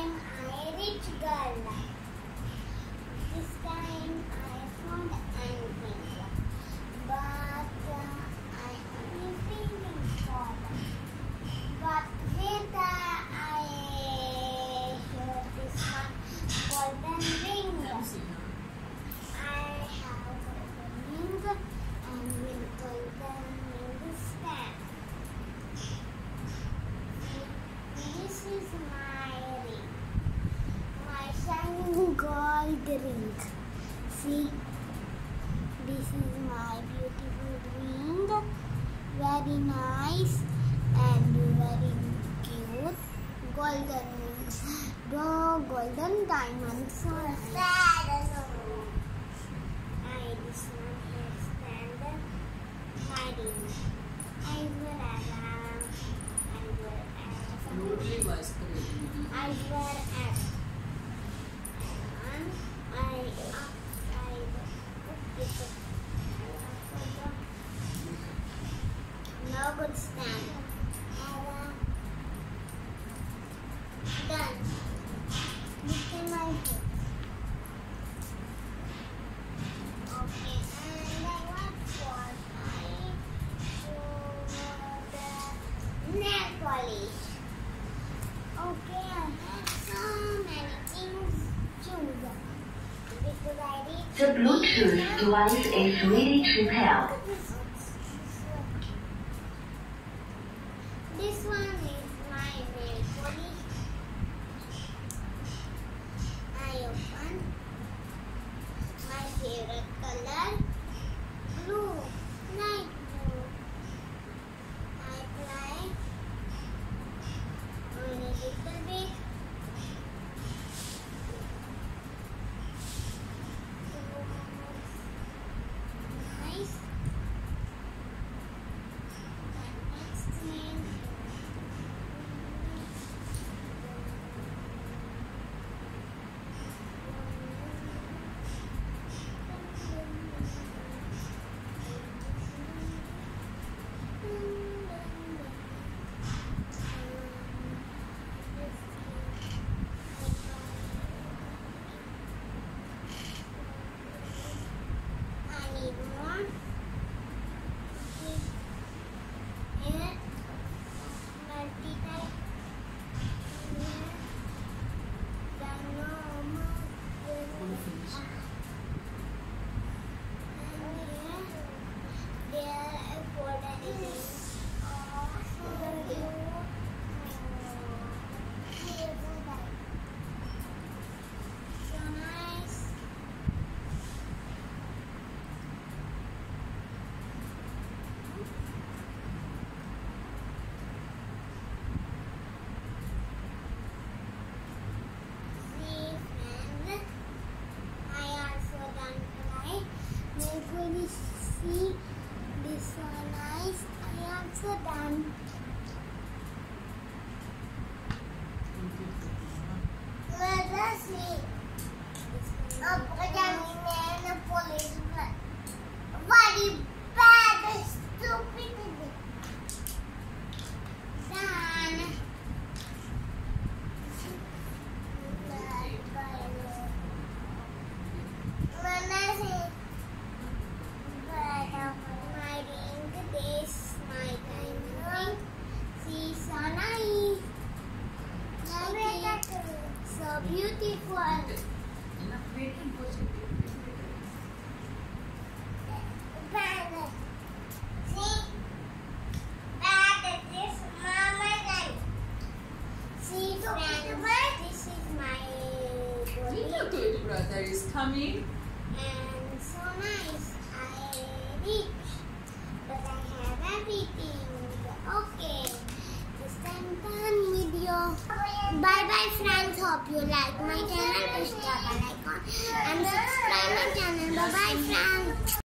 time I rich girl. This time I found anything, but I only feeling for them. But later I heard this one golden ring. I have golden ring and with golden ring stand. This is my ring, my shining gold ring. See, this is my beautiful ring, very nice and very cute. Golden rings, the golden diamonds are sad. This one here stand my ring. I wear alarm. I wear no good stand. Done. Look at my foot. Okay, and I want for the nail polish. Okay, I have so many things to choose because I read. The Bluetooth device is ready to pair. This one is my nail polish. I open my favorite color, blue, light blue. I apply on a little bit. Nice. Next thing. I need more. Here, multi-type. Here, the normal. And here, there are four diamonds. So nice. See, friends, I also done apply. Maybe see this one nice. I also done. Let us see. Police, very bad, stupid. Done. My ring, this my diamond ring. See, so nice. Like it. So beautiful. Bad. See, bad. This mama gun. See, friends, this is my Little brother is coming. and so nice. I rich, but I have everything. Okay, this time done video. Bye bye friends. Hope you like my channel. Push the bell icon and subscribe my channel. Bye bye friends.